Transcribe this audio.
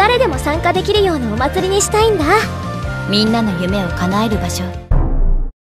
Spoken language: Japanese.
誰でも参加できるようなお祭りにしたいんだ。 みんなの夢を叶える場所。